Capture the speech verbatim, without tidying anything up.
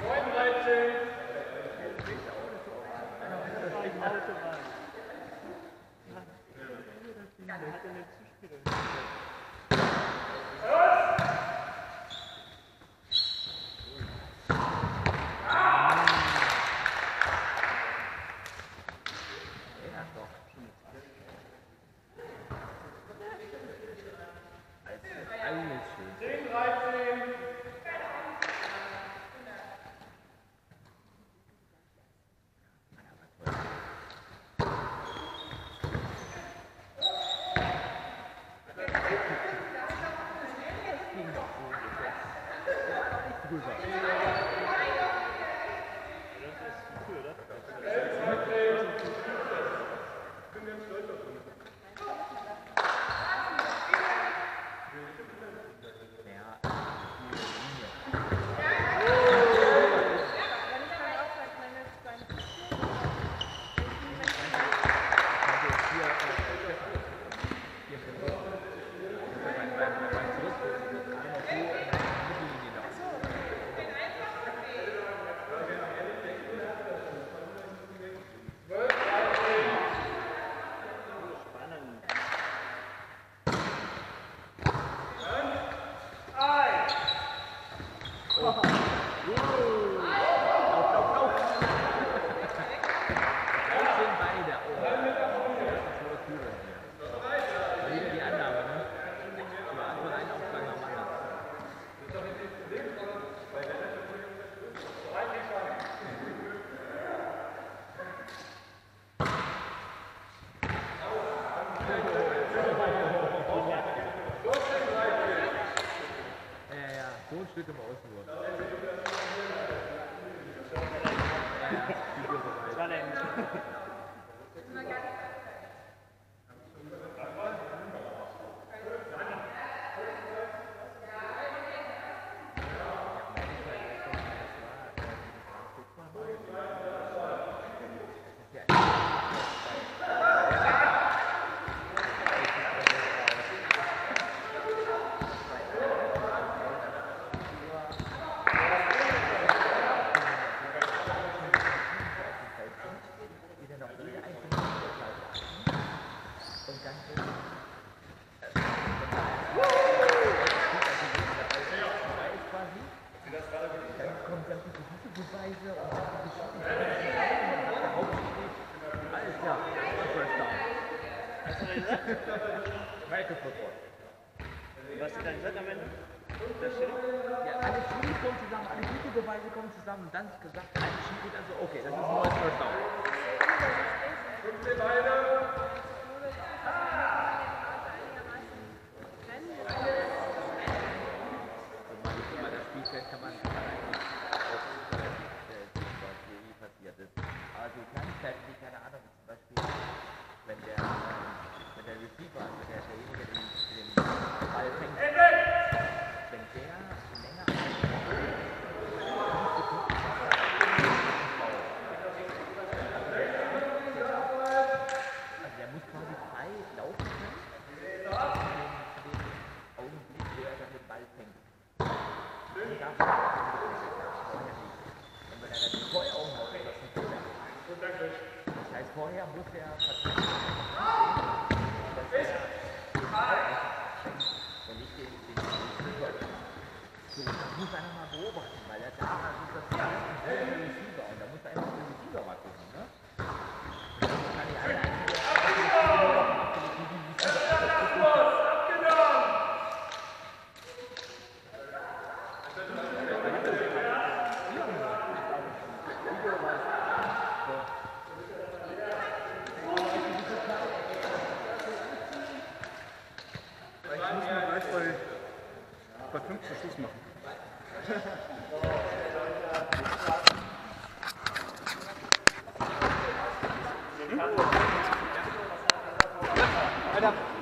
Stück im Außenwurf. Was ist dein Set am Ende? Der Schiri? Ja, alle Schiris kommen zusammen, alle Videobeweise kommen zusammen und dann ist gesagt, ein Schiri, also okay, das ist ein neues First Down. fünfzehn Beine! Bei das Spielfeld kann man eigentlich auch sehen, was hier passiert ist. Aber so Kleinigkeiten, wie keine Ahnung, zum Beispiel, wenn der, wenn der Receiver, also der, derjenige, der den Ball fängt, wenn der länger als also der muss quasi frei laufen können, zu dem Augenblick, wo er dann den Ball fängt. Und darf er vorher nicht. Und wenn er dann die Feuer umhaut, ist das ein Fehler. Das heißt, vorher muss er verteidigen, dass er und nicht den, den, den so, das muss einer mal beobachten, weil er da ist das der Receiver und da muss er einfach den Receiver mal gucken, ne? Und dann kann ich alle bei fünfzig Schluss machen. Hm? Alter.